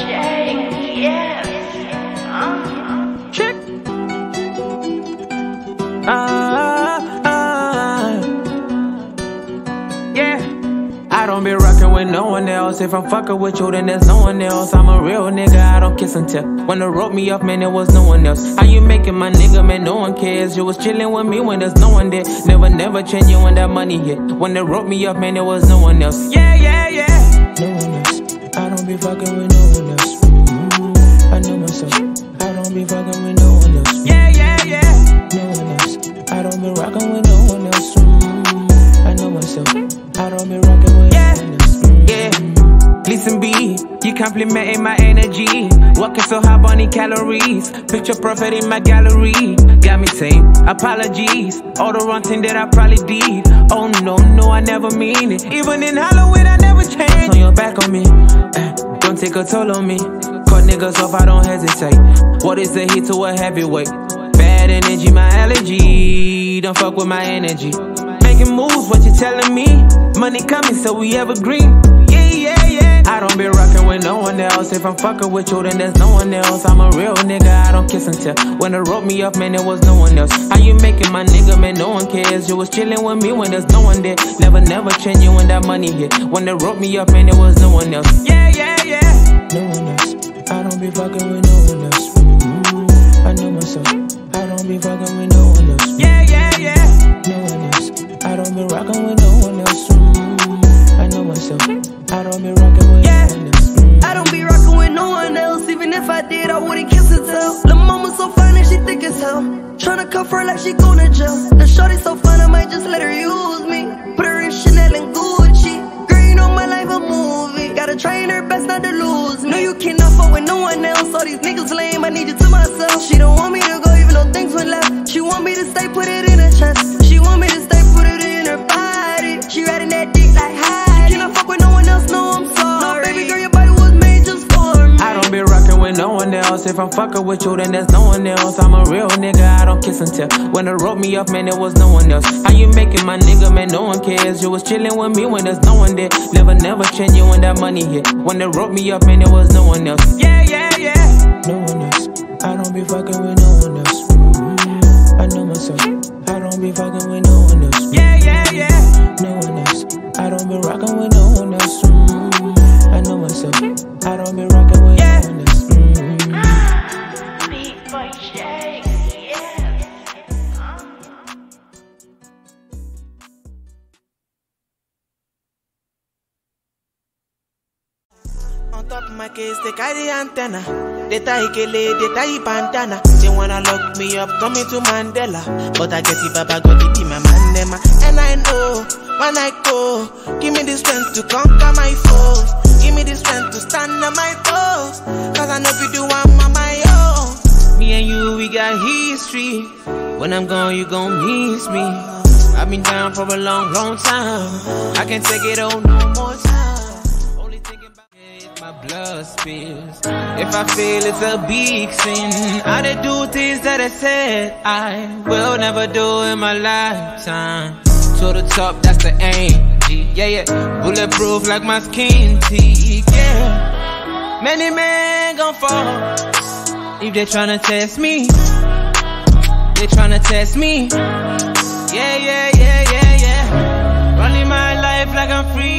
Cheque, yes. Check. Yeah. I don't be rockin' with no one else. If I'm fucking with you, then there's no one else. I'm a real nigga, I don't kiss and tell. When they wrote me up, man, there was no one else. How you making my nigga, man, no one cares. You was chillin' with me when there's no one there. Never change you when that money hit. When they wrote me up, man, there was no one else. Yeah. No one else. I don't be fucking with no one else. I know myself. I don't be fucking with no one else. Yeah. No one else. I don't be rockin' with no one else. I know myself. I don't be rockin' with no one else. Yeah. Listen, B, you complimenting my energy. Working so hard, burning calories. Picture perfect in my gallery. Got me saying apologies. All the wrong thing that I probably did. Oh no, I never mean it. Even in Halloween, I never change. On your back on me, don't take a toll on me. Cut niggas off, I don't hesitate. What is the heat to a heavyweight? Bad energy, my allergy. Don't fuck with my energy. Making moves, what you telling me? Money coming, so we evergreen. Yeah. I don't be rockin' with no one else. If I'm fucking with you, then there's no one else. I'm a real nigga, I don't kiss and tell. When they wrote me up, man, there was no one else. How you making my nigga, man, no one cares. You was chillin' with me when there's no one there. Never change you when that money hit. When they wrote me up, man, there was no one else. Yeah. No one else. I don't be fucking with no one else. I know myself. I don't be fucking with no one else. Yeah. No one else. I don't be rockin' with no one else. I know myself. I don't be rockin' with no one else. I don't be rockin' with no one else. Even if I did, I wouldn't kiss and tell. Lil' mama so fine and she thick as hell. Tryna cuff her like she going to jail. The shorty so fine, I might just let her use me. Put her in Chanel and Gucci. Girl, you know my life a movie. Gotta try her best not to lose me. No, you cannot fuck with no one else. All these niggas lame, I need you to myself. She don't want me to go even though things went left. She want me to stay, put it in her chest. She want me to stay, put it in her body. She riding that dick like high. You cannot fuck with no one else, no, I'm sorry. No, baby girl, your body was made just for me. I don't be rockin' with no one else. If I'm fucking with you, then there's no one else. I'm a real nigga, I don't kiss and tell. When they wrote me up, man, there was no one else. How you making my nigga, man, no one cares. You was chillin' with me when there's no one there. Never change you when that money hit. When they wrote me up, man, there was no one else. Yeah. No one else. I don't be fucking with no one else. I know myself. I don't be fucking with no one else. Yeah. No one else. I don't be rockin' with no one else. I know myself. I don't be rockin' with no one else. Beat by Cheque, yes. On top of my case, they carry antenna. They tie Kele, they tie Pantana. They wanna lock me up, coming to Mandela. But I guess if Baba God, it be my man, and I know, when I go, give me the strength to conquer my foes. Give me the strength to stand on my toes. Cause I know if you do, I'm on my own. Me and you, we got history. When I'm gone, you gon' miss me. I've been down for a long time. I can't take it on no more time. My blood spills. If I fail, it's a big sin. I did do things that I said I will never do in my lifetime. To the top, that's the aim. G, yeah. Bulletproof like my skin teeth, yeah. Many men gon' fall if they tryna test me. They tryna test me. Yeah. Running my life like I'm free.